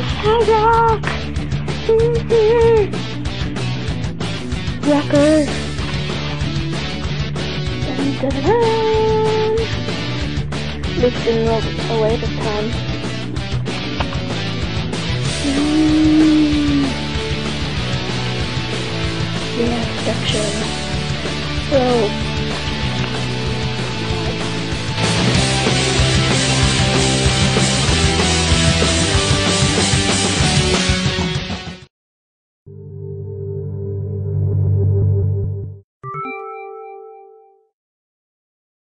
Havoc! Record! Dun, dun, dun. Luke didn't roll away this time. Yeah, destruction. Bro.